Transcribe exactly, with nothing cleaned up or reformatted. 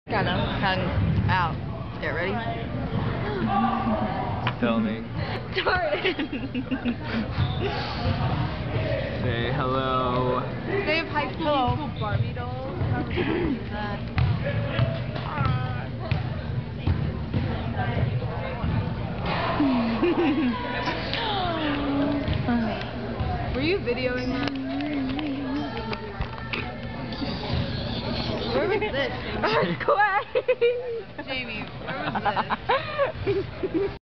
Got them. Tongue out. Get ready? Filming. Start. Say hello. They have high school musical Barbie dolls. How would you do that? Were you videoing that? Where was this? Jamie, where was this?